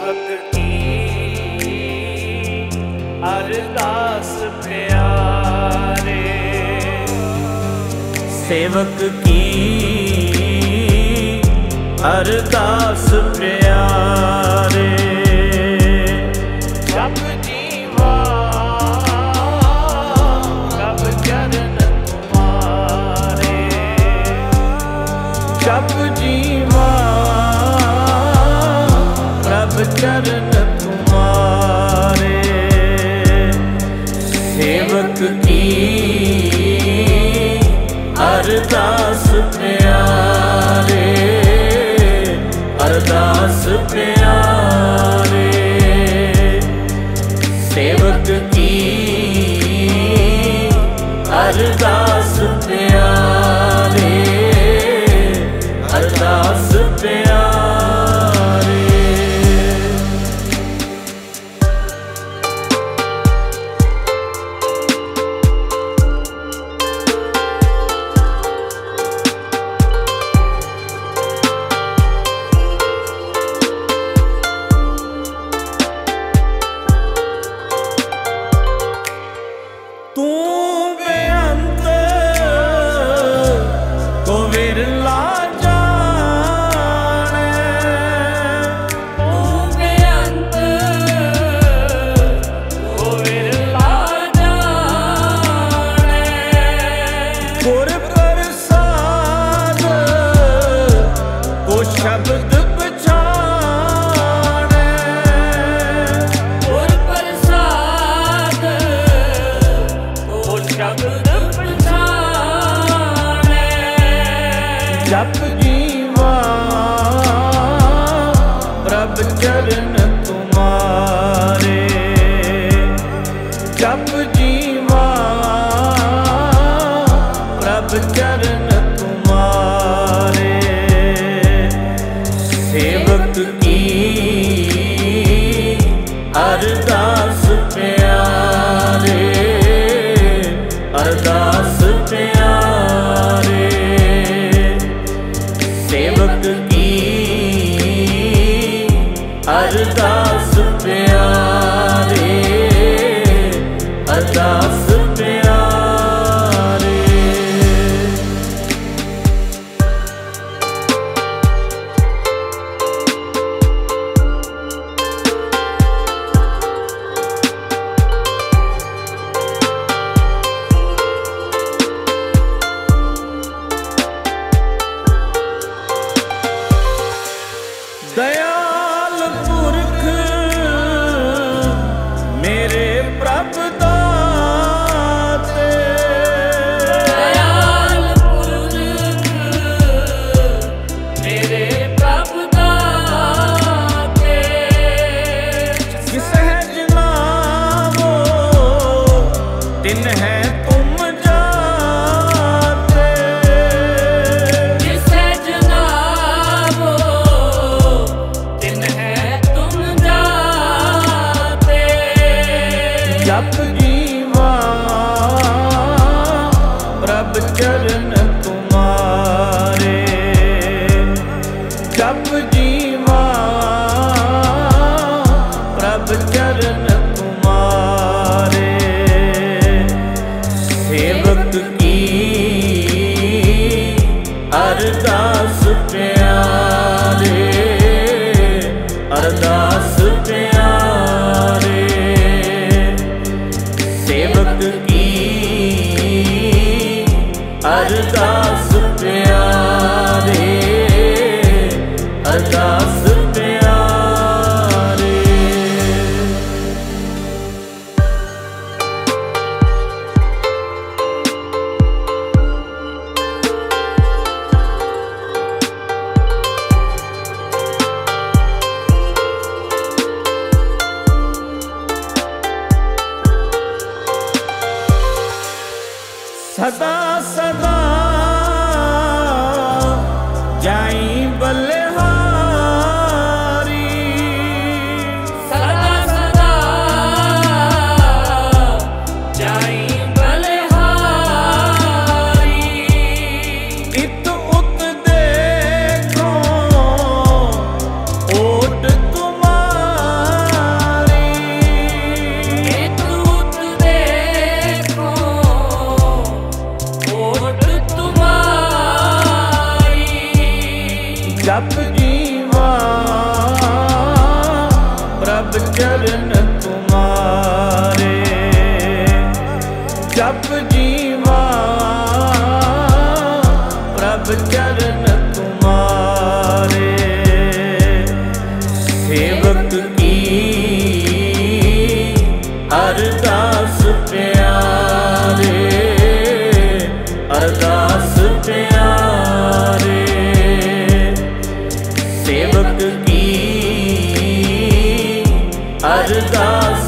सेवक की अरदास प्यारे, सेवक की अरदास प्यारे। जप जीवा प्रभ चरण तुम्हारे, जप जीवा प्रभ चरण तुम्हारे। सेवक की अरदास प्यारे, अरदास प्यारे। सेवक की अरदास प्यारे, अरदास प्यारे। शब्द पछाने, गुर प्रसाद को शब्द पछाने। जप जीवा प्रभ चरण तुम्हारे, जप जीवा प्रभ चरण तुम्हारे। सेवक की अरदास प्यारे, अरदास प्यारे। सेवक की अरदास प्यारे, अरदास प्यारे। दयाल पुरख मेरे प्रभ दाते, दयाल पुरख मेरे प्रभ दाते। सहज नामो दिन है तुम जाते, सहज नामो जप जीवा प्रभ चरण तुम्हारे, जप जीवा प्रभ चरण तुम्हारे। सेवक की अरदास प्यारे, अरदास प्यारे। सेवक की अरदास प्यारे, अरदास प्यारे। सदा सदा जाई बलिहारी, सदा सदा जाई बलिहारी। इत उत देखो ओट तुम्हारी, की अरदास